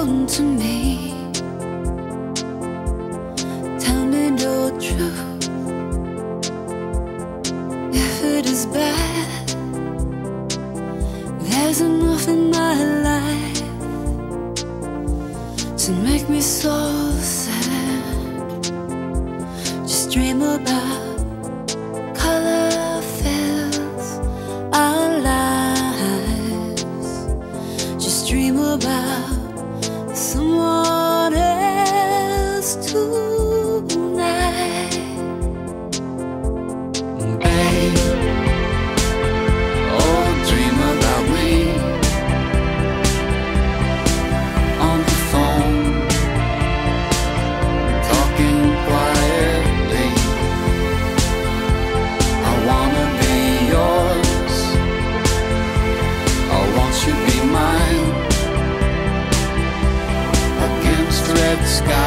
on to me. Tell me the truth. If it is bad, there's enough in my life to make me so sad. Just dream about color fills our lives. Just dream about someone else tonight. Babe, oh, dream about me on the phone, talking quietly. I wanna be yours, I want you to be mine. Against red sky